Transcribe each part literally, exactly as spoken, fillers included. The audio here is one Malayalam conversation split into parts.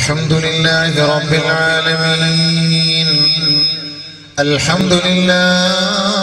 الحمد لله رب العالمين الحمد لله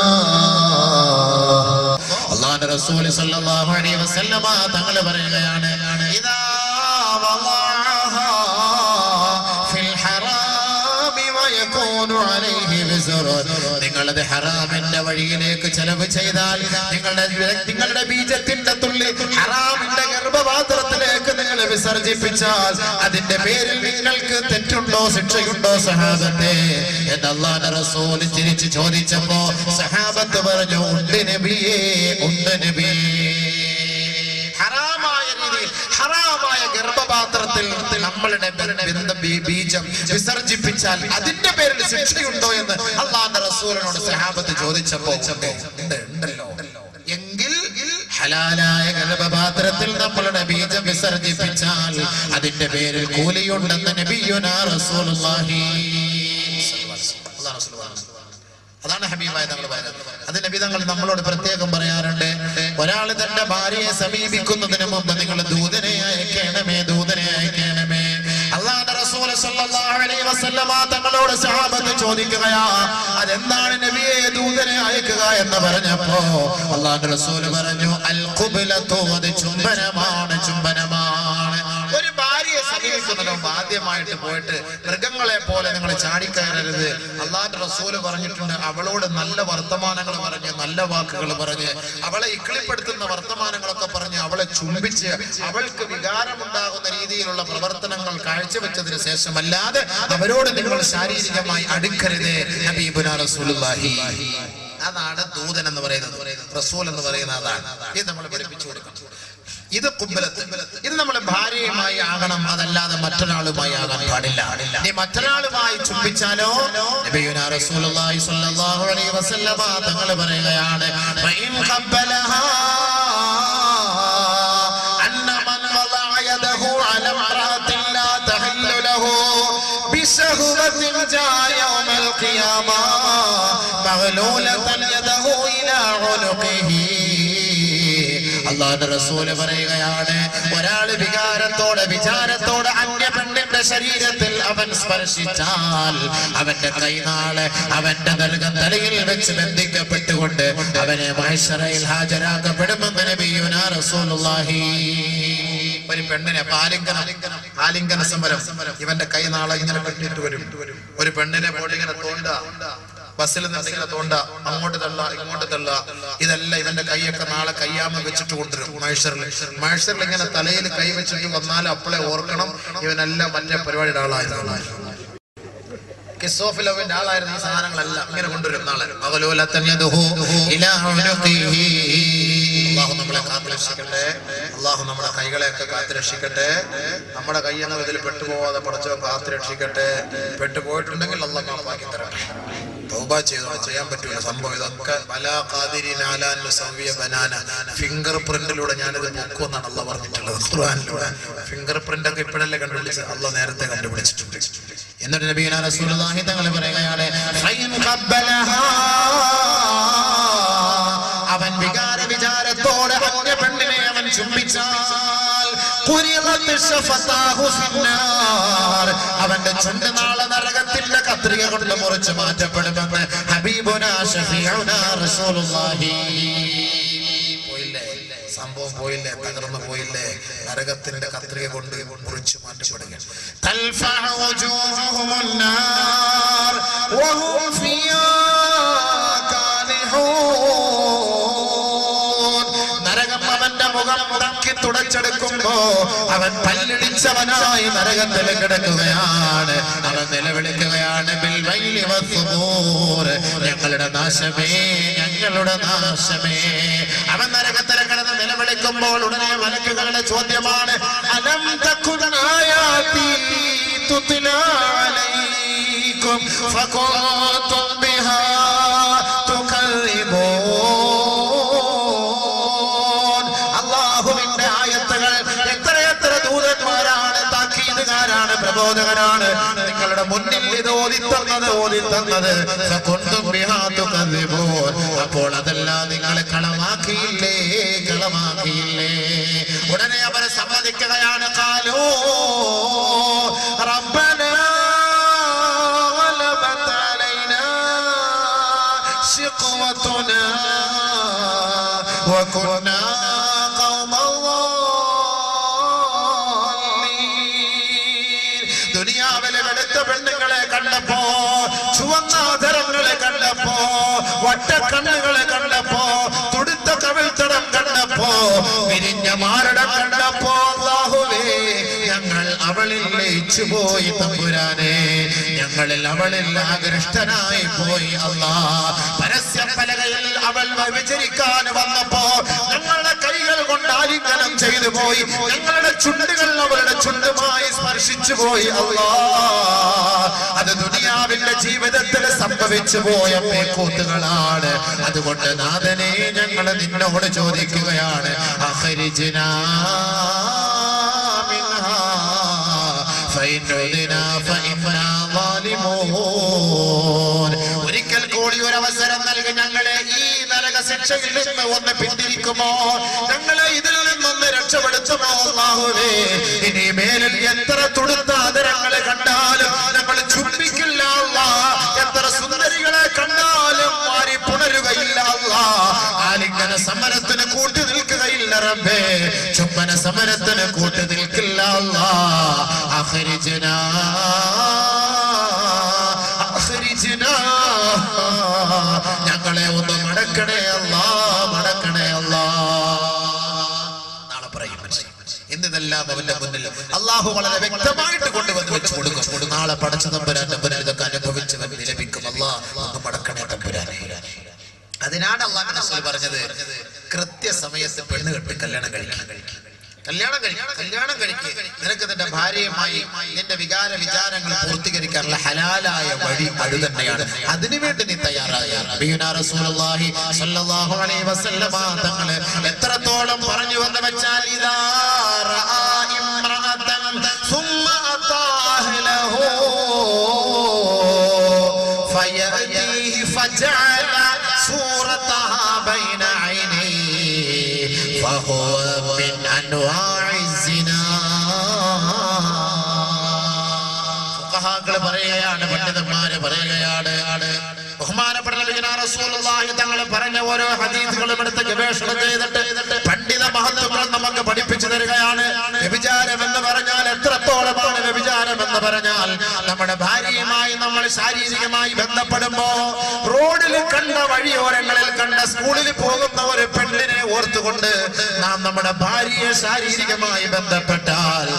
الله رسول صلى الله عليه وسلم തങ്ങൾ പറയുകയാണ് ഇദാ വളഅഹാ ഫിൽ ഹറാമി വയകൂനു അലൈഹി വിസ്റ നിങ്ങളുടെ ഹറാമിന്റെ വഴിയിലേക്ക് ചെലവ് ചെയ്താൽ നിങ്ങളുടെ നിങ്ങളുടെ ബീജത്തിന്റെ തുള്ളി ഹറാമിന്റെ ഗർഭപാത്രത്തിലേക്ക് നിങ്ങൾ വിസർജിപ്പിച്ചാൽ അതിന്റെ പേരിൽ നിങ്ങൾക്ക് തെറ്റുണ്ടോ ശിക്ഷയുണ്ടോ സഹാബത്തെ എന്ന് അല്ലാഹുവിന്റെ റസൂൽ തിരിച്ചു ചോദിച്ചപ്പോൾ സഹാബത്ത് പറഞ്ഞു ഉണ്ട് നബിയേ ഉണ്ട് നബിയേ ഹറാമായ രീതിയിൽ ഹറാമായ ഗർഭപാത്രത്തിൽ നമ്മളുടെ ബീജം വിസർജിപ്പിച്ചാൽ അതിന്റെ പേരിൽ ശിക്ഷയുണ്ടോ എന്ന് അല്ലാഹുവിന്റെ റസൂലിനോട് സഹാബത്ത് ചോദിച്ചപ്പോൾ ഉണ്ടല്ലോ എങ്കിൽ ഹലാലായ ഗർഭപാത്രത്തിൽ നമ്മളുടെ ബീജം വിസർജിപ്പിച്ചാൽ അതിന്റെ പേരിൽ കൂലിയുണ്ടെന്ന് നബിയുനാ റസൂലുള്ളാഹി അതാണ് ഹബീബായ തങ്ങൾ പറയുന്നത്. അത് നബി തങ്ങൾ നമ്മളോട് പ്രത്യേകം പറയാറുണ്ട്, ഒരാൾ തന്റെ ഭാര്യയെ സമീപിക്കുന്നതിന് മുമ്പ് നിങ്ങൾ ദൂതനെ അയക്കണമേ ദൂതനെ അയക്കണമേ. അല്ലാഹുവിന്റെ റസൂൽ സ്വല്ലല്ലാഹു അലൈഹി വസല്ലമ തങ്ങളോട് സഹാബത്ത് ചോദിക്കുകയാ, അതെന്താണ് നബിയെ ദൂതനെ അയക്കുക എന്ന് പറഞ്ഞപ്പോ അല്ലാഹുവിന്റെ റസൂൽ പറഞ്ഞു, അൽ ഖുബ്ലതു, അത് ചുംബനമാണ് ചുംബനമാണ്. ഒരു ഭാര്യയെ സമീപിക്കുന്നതിന് മുമ്പ് ആദ്യമായിട്ട് പോയിട്ട് മൃഗങ്ങളെ പോലെ നിങ്ങൾ ചാടിക്കയറരുത്. അല്ലാഹുവിന്റെ റസൂല് പറഞ്ഞിട്ടുണ്ട്, അവളോട് നല്ല വർത്തമാനങ്ങൾ പറഞ്ഞ് നല്ല വാക്കുകൾ പറഞ്ഞ് അവളെ ഇക്കിളിപ്പെടുത്തുന്ന വർത്തമാനങ്ങളൊക്കെ പറഞ്ഞ് അവളെ ചുംബിച്ച് അവൾക്ക് വികാരമുണ്ടാകുന്ന രീതിയിലുള്ള പ്രവർത്തനങ്ങൾ കാഴ്ചവെച്ചതിന് ശേഷമല്ലാതെ അവരോട് നിങ്ങൾ ശാരീരികമായി അടുക്കരുത് ഹബീബുനാ റസൂലുള്ളാഹി. അതാണ് ദൂതൻ എന്ന് പറയുന്നത്, റസൂൽ എന്ന് പറയുന്നത് അതാണ്. ഇത് നമ്മൾ പഠിപ്പിച്ചു കൊടുക്കണം. ഇത് ഖുബ്ലത്ത്, ഇത് നമ്മുടെ ഭാര്യയുമായി ആകണം, അതല്ലാതെ മറ്റൊരാളുമായി ആകാൻ പാടില്ല. നീ മറ്റൊരാളുമായി ചുംബിച്ചാലോ നബിയുനാ റസൂലുള്ളാഹി സ്വല്ലല്ലാഹു അലൈഹി വസല്ലമ തങ്ങൾ പറയുകയാണ്, ഫഇൻ ഖബ്ബലഹാ അന്ന മൻ വദഅ യദഹു അലാ ഇംറഅത്തിൻ ലാ തഹല്ലു ലഹു ബിശഹവത്തിൻ ജാ യൗമൽ ഖിയാമ മഗ്ലൂലതൻ യദഹു ഇലാ ഉനുഖിഹി. അല്ലാഹുവിന്റെ റസൂൽ പറയുകയാണ്, ഒരാൾ വികാരത്തോടെ വിചാരത്തോടെ അന്യ പെണ്ണിന്റെ ശരീരത്തിൽ അവൻ സ്പർശിച്ചാൽ അവന്റെ കൈനാള് അവന്റെ നൽകുന്ന തലയിൽ വെച്ച് ബന്ധിക്കപ്പെട്ടുകൊണ്ട് അവനെ മഹ്ശറയിൽ ഹാജരാക്കപ്പെടുമെന്ന് നബിയുനാ റസൂലുള്ളാഹി. ഒരു പെണ്ണിനെ ആലിംഗനം ആലിംഗന സമരം, ഇവന്റെ കൈനാളെ ഇങ്ങനെ കെട്ടിട്ട് വരും. ഒരു പെണ്ണിനെ പോയിട്ട് ഇങ്ങനെ തോണ്ട, ബസ്സിൽ നിന്നിങ്ങനെ തോണ്ട, അങ്ങോട്ട് തള്ള ഇങ്ങോട്ട് തള്ള, ഇതെല്ലാം ഇവന്റെ കൈയൊക്കെ നാളെ കയ്യാമ വെച്ചിട്ട് കൊണ്ടുവരും മഹ്ശറിൽ. മഹ്ശറിൽ ഇങ്ങനെ തലയിൽ കൈ വെച്ചിട്ട് വന്നാൽ അപ്പോളെ ഓർക്കണം ഇവനെല്ലാം മറ്റേ പരിപാടിയുടെ ആളായിരുന്നു, കിസ്സോഫിലവന്റെ ആളായിരുന്നു. ഈ സാധനങ്ങളെല്ലാം ഇങ്ങനെ കൊണ്ടുവരും നാളെ. അള്ളാഹു നമ്മളെ കാത്തുരക്ഷിക്കട്ടെ, അള്ളാഹു നമ്മുടെ കൈകളെയൊക്കെ കാത്തുരക്ഷിക്കട്ടെ. നമ്മുടെ കൈയെന്ന ഇതിൽ പെട്ടുപോകാതെ പടച്ചവൻ കാത്തുരക്ഷിക്കട്ടെ. പെട്ടുപോയിട്ടുണ്ടെങ്കിൽ അള്ളാഹ് മാപ്പാക്കി തരട്ടെ. തൗബ ചെയ്തോ, ചെയ്യാൻ പറ്റൂല സംഭവം. ഇതൊക്കെ ഫിംഗർ പ്രിന്റിലൂടെ ഞാനിത് പൊക്കുമെന്നാണ് അള്ളാഹ് പറഞ്ഞിട്ടുള്ളത് ഖുർആനിലൂടെ. ഫിംഗർ പ്രിന്റ് ഒക്കെ ഇപ്പോഴല്ലേ കണ്ടുപിടിച്ച്, അള്ളാഹ് നേരത്തെ കണ്ടുപിടിച്ചിട്ടുണ്ട്. എന്നിട്ട് നബിയുനാ റസൂലുള്ളാഹി തങ്ങൾ പറയുകയാണ്, അവൻ വികാര വിചാരത്തോടെ അന്യ പെണ്ണിനെ അവൻ ചുംബിച്ചാൽ അവന്റെ ചുണ്ട് നാളെ നരകത്തിന്റെ കത്രിക കൊണ്ട് മുറിച്ച് മാറ്റപ്പെടുമെന്ന് ഹബീബുനാ ശഫീഉനാ റസൂലുള്ളാഹി. പോയില്ലേ സംഭവം, പോയില്ലേ, തകർന്നു പോയില്ലേ, നരകത്തിന്റെ കത്രിക കൊണ്ട് മുറിച്ച് മാറ്റപ്പെടുക. നരകം അവന്റെ മുഖം മുടക്കി തുടച്ചെടുക്കുമ്പോ അവൻ പല്ലിടിച്ചവനായി നരകത്തിൽ കിടക്കുകയാണ്. അവൻ നിലവിളിക്കുകയാണ്, ബിൽവൈലി വസ്സുബൂർ, ഞങ്ങളുടെ നാശമേ ഞങ്ങളുടെ നാശമേ. അവൻ നരകത്തിൽ കിടന്ന് നിലവിളിക്കുമ്പോൾ ഉടനെ മലക്കുകളുടെ ചോദ്യമാണ്, അലം തകുൻ ആയാതി തുത്ലാ അലൈക്കും ഫകുൻതും ബിഹാ തുകദ്ദിബൂൻ. അല്ലാഹുവിന്റെ ആയത്തുകൾ എത്രയെത്ര ദൂതന്മാരാണ്, താക്കീതുകാരാണ്, പ്രബോധകരാണ് നിങ്ങളുടെ മുന്നിൽ ഇത് ഓതിത്തന്നത് ഓതിത്തന്നത് ഫകുൻതും ബിഹാ തുകദ്ദിബൂൻ. അപ്പോൾ അതെല്ലാം നിങ്ങൾ കളമാക്കിയില്ലേ കളമാക്കിയില്ലേ. ഉടനെ അവരെ സമ്മതിക്കുകയാണ്, ഖാലൂ شقوتنا وكنا قوما ضالين. ദുനിയാവിലെ വെളുത്ത പെണ്ണുങ്ങളെ കണ്ടപ്പോ, ചുവന്ന ആദരങ്ങളെ കണ്ടപ്പോ, വട്ടക്കണ്ണുകളെ കണ്ടപ്പോ, തുടുത്ത കവിൾത്തടം കണ്ടപ്പോ, വിരിഞ്ഞ മാരടം കണ്ടപ്പോ, അല്ലാഹുവേ ഞങ്ങൾ അവളിൽ ലയിച്ചു പോയി തമ്പുരാനെ, ഞങ്ങളിൽ അവളിൽ ആകൃഷ്ടനായി പോയി അല്ലാഹ്. പരസ്യ പലകയിൽ അവൾ വ്യഭിചരിക്കാൻ വന്നപ്പോ ഞങ്ങളുടെ കൈകൾ കൊണ്ട് ആലിംഗനം ചെയ്തു പോയി, ഞങ്ങളുടെ ചുണ്ടുകൾ അവളുടെ ചുണ്ടുമായി സ്പർശിച്ചു പോയി അല്ലാഹ്. അത് ദുനിയാവിന്റെ ജീവിതത്തിൽ സംഭവിച്ചു പോയ പേക്കൂത്തുകളാണ്. അതുകൊണ്ട് നാഥനെ ഞങ്ങൾ നിന്നോട് ചോദിക്കുകയാണ്, അഖരിജ്നാ മിൻഹാ ഫഇന്നഉദിനാ ഫഇന്നാ ളാലിമൂൻ. ഒരിക്കൽ കൂടി ഒരു അവസരം നൽകി ഞങ്ങളെ ഈ നരക ശിക്ഷയിൽ നിന്ന് ഒന്ന് പിന്തിരിക്കുമോ, ഞങ്ങളെ ഇതിൽ നിന്നൊന്ന് രക്ഷപ്പെടുത്തുമോ അല്ലാഹുവേ. ഇനി മേലിൽ എത്ര തുടുത്ത ആദരങ്ങളെ കണ്ടാലും ഞങ്ങൾ ചുംബിക്കില്ല അല്ലാഹ്, എത്ര സുന്ദരികളെ കണ്ടാലും മാറി പുണരുകയില്ല അല്ലാഹ്, ആലിംഗന സമരത്തിന് കൂട്ടി നിൽക്കുകയില്ല റബ്ബേ, ചുംബന സമരത്തിന് കൂട്ടി നിൽക്കില്ല അല്ലാഹ്. അഖരിജ്നാ അഖരിജ്നാ, ഞങ്ങളെ ഒന്ന് മടക്കണേ അല്ലാഹ്, മടക്കണേ അല്ലാഹ്. നാളെ പറയും മനുഷ്യൻ ഇന്നിതെല്ലാം അവന്റെ മുന്നിൽ അല്ലാഹു വളരെ വ്യക്തമായിട്ട് കൊണ്ടുവന്ന് വെച്ച് കൊടുക്കും. നാളെ പടച്ച തമ്പുരാൻ തമ്പുരാൻ ഇതൊക്കെ അനുഭവിച്ചവൻ വിലപിക്കും, അല്ലാഹ് ഒന്ന് മടക്കണേ തമ്പുരാനെ. അതിനാണ് അല്ലാഹു റസൂൽ പറഞ്ഞത്, കൃത്യസമയത്ത് പെണ്ണ് കെട്ടി കല്യാണം കഴിക്കണം, കല്യാണം കഴിക്കണം, കല്യാണം കഴിക്കുക. നിനക്ക് നിന്റെ ഭാര്യയുമായി നിന്റെ വികാര വിചാരങ്ങൾ പൂർത്തീകരിക്കാനുള്ള ഹലാലായ വഴി അത് തന്നെയാണ്. അതിനുവേണ്ടി നീ തയ്യാറായാൽ റസൂലുള്ളാഹി സ്വല്ലല്ലാഹു അലൈഹി വസല്ലമ തങ്ങൾ എത്രത്തോളം പറഞ്ഞു എന്ന് വെച്ചാൽ, ഇദാ റആ ഇംറഅതൻ സുമ്മ അതാഹലഹു ഫയഅതീഹി ഫജഅല സൂറതഹാ ബൈന ഐനൈഹി ഫഹുവ മിൻ അൻവാഇ സിനാ. ഫുഖഹാക്കള് പറയുകയാണ്, പണ്ഡിതന്മാര് പറയുകയാണ്, ബഹുമാനപ്പെട്ട നബിയുനാ റസൂലുള്ളാഹി തങ്ങൾ പറഞ്ഞ ഓരോ ഹദീസുകളും എടുത്ത് ഗവേഷണം ചെയ്തിട്ട് പണ്ഡിത മഹത്വങ്ങൾ നമുക്ക് പഠിപ്പിച്ചു തരികയാണ്. വ്യഭിചാരം എന്ന് പറഞ്ഞാൽ എത്രത്തോളമാണ് വ്യഭിചാരം എന്ന് പറഞ്ഞാൽ, നമ്മുടെ ഭാര്യയുമായി നമ്മൾ ശാരീരികമായി ബന്ധപ്പെടുമ്പോ റോഡിൽ കണ്ട വഴിയോരങ്ങളിൽ കണ്ട സ്കൂളിൽ പോകുന്ന ഒരു പെണ്ണിനെ ഓർത്തുകൊണ്ട് നാം നമ്മുടെ ഭാര്യയെ ശാരീരികമായി ബന്ധപ്പെട്ടാൽ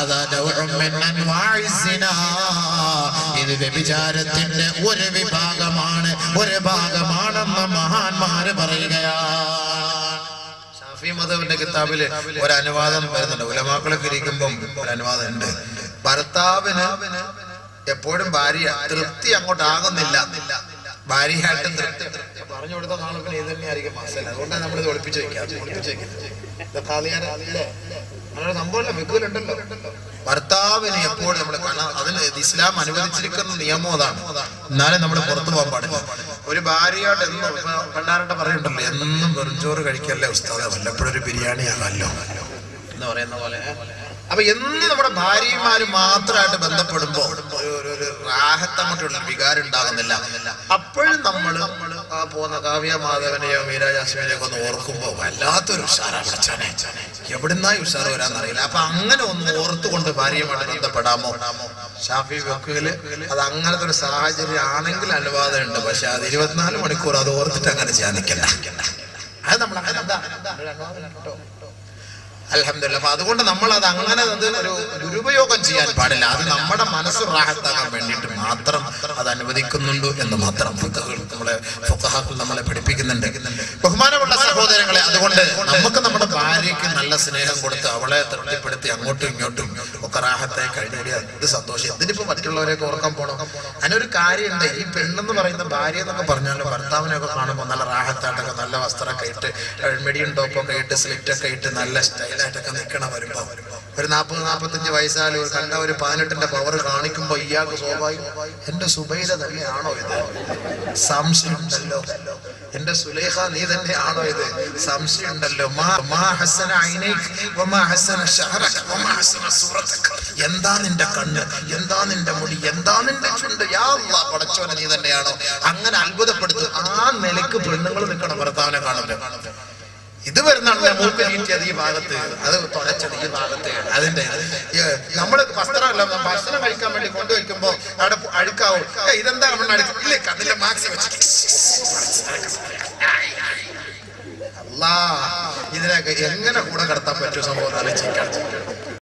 ഇത് വ്യഭിചാരത്തിന്റെ ഒരു വിഭാഗമാണ്, ഒരു ഭാഗമാണെന്ന് മഹാന്മാര് പറയുകയാണ്. ഷാഫി മദ്ഹബിന്റെ കിതാബില് ഒരു അനുവാദം വരുന്നുണ്ട്, ഉലമാക്കളൊക്കെ ഇരിക്കുമ്പം ഒരു അനുവാദം ഉണ്ട്. ഭർത്താവിന് എപ്പോഴും ഭാര്യ തൃപ്തി അങ്ങോട്ടാകുന്നില്ല, ഭാര്യയായിട്ട് തൃപ്തി പറഞ്ഞു കൊടുത്ത നാളെ പിന്നെ ഇത് തന്നെയായിരിക്കും മാസല്ല. അതുകൊണ്ടാണ് നമ്മളിത് ഒളിപ്പിച്ച് വെക്കാം, ഒളിപ്പിച്ച് വെക്കുന്നത്. അങ്ങനെ സംഭവമല്ല, വെക്കൂലുണ്ടല്ലോ. ഭർത്താവിന് എപ്പോഴും നമ്മൾ കാണാം, അതിന് ഇസ്ലാം അനുവദിച്ചിരിക്കുന്ന നിയമം അതാണ്. എന്നാലും നമ്മൾ പുറത്തു പോകാൻ പാടില്ല. ഒരു ഭാര്യയോട് എന്നും പണ്ടാരട്ട പറയുന്നുണ്ടല്ലോ, എന്നും വെറുംചോറ് കഴിക്കല്ലേ ഉസ്താദ്, വല്ലപ്പോഴും ഒരു ബിരിയാണി ആകാമല്ലോ എന്ന് പറയുന്ന പോലെ. അപ്പൊ എന്ന് നമ്മുടെ ഭാര്യമാര് മാത്രമായിട്ട് ബന്ധപ്പെടുമ്പോ ഒരു റാഹത്തങ്ങോട്ടുള്ള വികാരം ഉണ്ടാകുന്നില്ല. അപ്പോഴും നമ്മള് ആ പോകുന്ന കാവ്യ മാധവനെയോ മീരാ ജാസ്മിനെയൊക്കെ ഒന്ന് ഓർക്കുമ്പോ വല്ലാത്തൊരു ഉഷാറാ, പഠിച്ചാനെ എവിടുന്നായി ഉഷാറ് വരാന്നറിയില്ല. അപ്പൊ അങ്ങനെ ഒന്ന് ഓർത്തുകൊണ്ട് ഭാര്യയുമായിട്ട് ബന്ധപ്പെടാമോ? ഷാഫി വെക്കല് അത് അങ്ങനത്തെ ഒരു സാഹചര്യം ആണെങ്കിൽ അനുവാദം ഉണ്ട്. പക്ഷെ അത് ഇരുപത്തിനാല് മണിക്കൂർ അത് ഓർത്തിട്ട് അങ്ങനെ ചെയ്യാൻ നിൽക്കണ്ട. അത് നമ്മൾ അങ്ങനെ എന്താ അൽഹംദുലില്ലാഹ്. അപ്പൊ അതുകൊണ്ട് നമ്മൾ അത് അങ്ങനെ അത് ഒരു ദുരുപയോഗം ചെയ്യാൻ പാടില്ല. അത് നമ്മുടെ മനസ്സ് റാഹത്താക്കാൻ വേണ്ടിയിട്ട് മാത്രം അത് അനുവദിക്കുന്നുണ്ട് എന്ന് മാത്രം നമ്മളെ ഫുഖഹാക്കൾ നമ്മളെ പഠിപ്പിക്കുന്നുണ്ട്. ബഹുമാനമുള്ള സഹോദരങ്ങളെ, അതുകൊണ്ട് നമുക്ക് നമ്മുടെ ഭാര്യയ്ക്ക് നല്ല സ്നേഹം കൊടുത്ത് അവളെ തൃപ്തിപ്പെടുത്തി അങ്ങോട്ടും ഇങ്ങോട്ടും ഒക്കെ റാഹത്തായി കഴിഞ്ഞുകൂടിയാൽ ഇത് സന്തോഷം. എന്തിനിപ്പോ മറ്റുള്ളവരെയൊക്കെ ഓർക്കാൻ പോകണം? അതിനൊരു കാര്യമുണ്ട്. ഈ പെണ്ണെന്ന് പറയുന്ന ഭാര്യ എന്നൊക്കെ പറഞ്ഞാൽ ഭർത്താവിനെയൊക്കെ കാണുമ്പോൾ നല്ല റാഹത്തായിട്ടൊക്കെ നല്ല വസ്ത്രമൊക്കെ ഇട്ട് മെഡിയം ടോപ്പൊക്കെ ഇട്ട് സ്ലിറ്റൊക്കെ ഇട്ട് നല്ല സ്റ്റൈലായിട്ടൊക്കെ നിൽക്കണം. വരുമ്പോ ഒരു നാൽപ്പത് നാൽപ്പത്തഞ്ച് വയസ്സാലും കണ്ട ഒരു പതിനെട്ടിന്റെ പവർ കാണിക്കുമ്പോ ഇയാൾക്ക് സ്വാഭാവികം എന്റെ സുബൈദ തന്നെയാണോ ഇത്? സംശയമുണ്ടല്ലോ. എന്റെ സുലൈഖ നീ തന്നെയാണോ ഇത്? സംശയമുണ്ടല്ലോ. എന്താ നിന്റെ കണ്ണ്, എന്താ നിന്റെ മുടി, എന്താ നിന്റെ ചുണ്ട്, യാ യാ പടച്ചോനെ നീ തന്നെയാണോ? അങ്ങനെ അത്ഭുതപ്പെടുത്തും. ആ നിലക്ക് പെണ്ണുങ്ങൾ നിൽക്കണം ഭർത്താവിനെ കാണുമ്പോൾ. ഇത് വരുന്നാണ് മൂക്ക് നീട്ടിയത് ഈ ഭാഗത്ത്, അത് തുളച്ചത് ഈ ഭാഗത്ത്. അതിന്റെ നമ്മള് വസ്ത്രമല്ല ഭക്ഷണം കഴിക്കാൻ വേണ്ടി കൊണ്ടുവയ്ക്കുമ്പോ അവിടെ അഴുക്കാവും. ഇതെന്താ നമ്മൾ അഴുക്കില്ല, അതിന്റെ മാക്സി വെച്ച് അല്ലാ ഇതിനൊക്കെ എങ്ങനെ കൂടെ കടത്താൻ പറ്റും സംഭവം ആലോചിക്കാം.